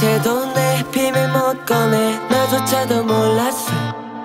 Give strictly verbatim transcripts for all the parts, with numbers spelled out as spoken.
너한테도 내 비밀 못 꺼내 너조차도 몰랐어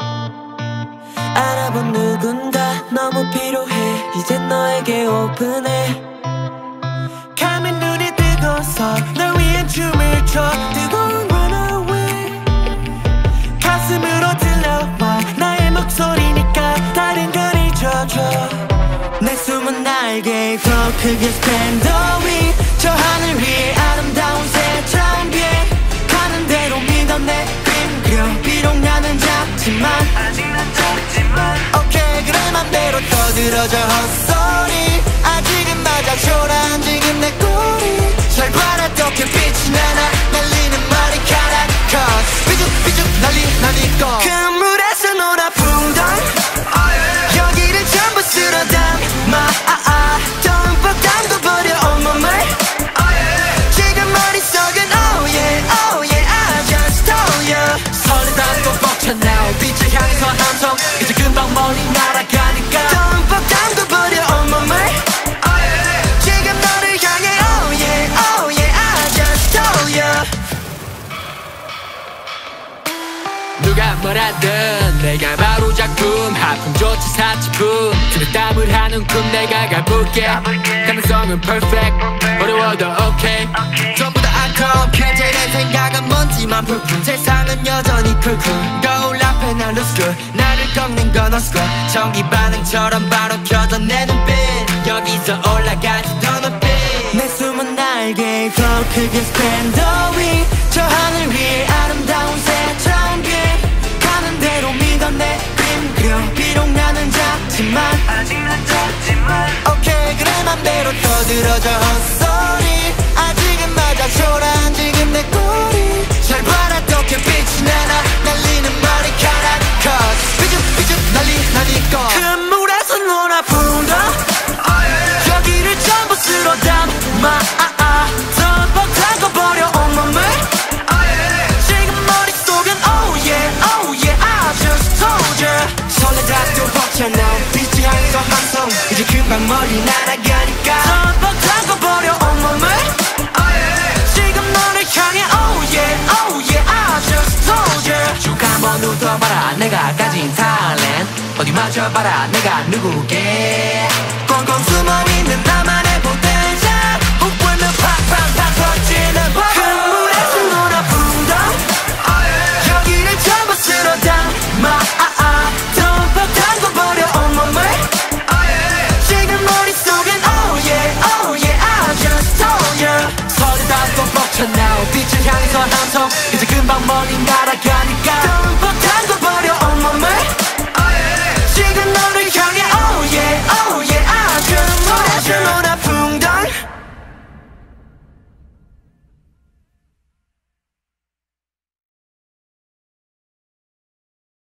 알아본 누군가 너무 필요해 이제 너에게 오픈해 감은 눈이 뜨고서 널 위한 춤을 춰 뜨거운 runaway 가슴으로 들려와 나의 목소리니까 다른 걸 잊어줘 내 숨은 날개 더 크게 span the wing 저 하늘 위에 아름다운 새처럼 비해 가는 대로 믿어 내 그림 그려 비록 나는 작지만 아직 난 작지만 오케이 그래 맘대로 떠들어져 헛소리 아직은 맞아 초라한 지금 내 꼬리 잘 봐라 어떻게 빛이 나나 날리는 머리카락 Cause 삐죽삐죽 날리 날리 거 큰물에서 놀아 풍덩 여기를 전부 쓸어 담아 덤뻑 담궈버려 온몸을 지금 머릿속은 oh yeah oh yeah I just told you 설레다 또 벅차나오 빛을 향해서 함성 이제 금방 멀리 날아가니까 덤뻑 담궈버려 온몸을 지금 너를 향해 oh yeah oh yeah I just told you 누가 뭐라든 내가 바로 작품 하품조차 사치품 지금 땀을 하는 꿈 내가 가볼게 가능성은 perfect 어려워도 okay 전부 다 안컴캐제 내 생각은 먼지만 풀푼 세상은 여전히 쿨쿨 거울 앞에 난 looks good 나를 꺾는 건 어스코 전기 반응처럼 바로 켜져 내 눈빛 여기서 올라가지 더 높이 내 숨은 날개 더 크게 span the wing 저 하늘 위에 아름다운 새처럼 비해 가는 대로 믿어 내 그림 그려 비록 나는 작지만 아직 난 작지만 오케이 그래 맘대로 떠들어져 헛소리 아직은 맞아 초라한 지금 내 꼬리 잘 봐라 어떻게 빛이 나나 날리는 머리카락 Cause 삐죽삐죽 날리 날리 거 큰물에서 놀아 풍덩 여기를 전부 쓸어 담아 덤뻑 담궈버려 온몸을 지금 머릿속은 oh yeah oh yeah I just told you 설레다 또 벅차나온 빛이 향해서 함성 이제 금방 멀리 날아가니까 덤뻑 담궈버려 온몸을 지금 너를 향해 oh yeah oh yeah I just told you 쭉 한번 웃어봐라 내가 가진 talent 어디 맞춰봐라 내가 누구게 꽁꽁